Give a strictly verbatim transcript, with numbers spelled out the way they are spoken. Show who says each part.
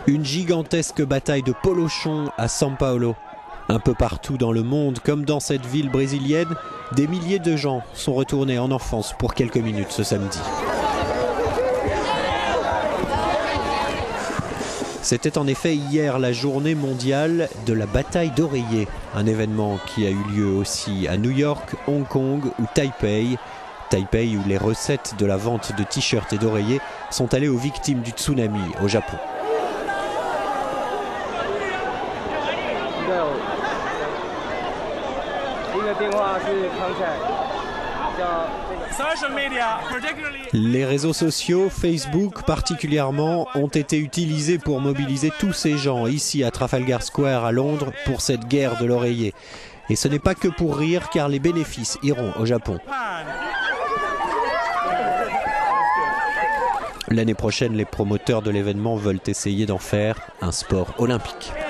Speaker 1: Une gigantesque bataille de polochons à São Paulo. Un peu partout dans le monde, comme dans cette ville brésilienne, des milliers de gens sont retournés en enfance pour quelques minutes ce samedi. C'était en effet hier la journée mondiale de la bataille d'oreiller, un événement qui a eu lieu aussi à New York, Hong Kong ou Taipei. Taipei où les recettes de la vente de t-shirts et d'oreillers sont allées aux victimes du tsunami au Japon. Les réseaux sociaux, Facebook particulièrement, ont été utilisés pour mobiliser tous ces gens ici à Trafalgar Square à Londres pour cette guerre de l'oreiller. Et ce n'est pas que pour rire car les bénéfices iront au Japon. L'année prochaine, les promoteurs de l'événement veulent essayer d'en faire un sport olympique.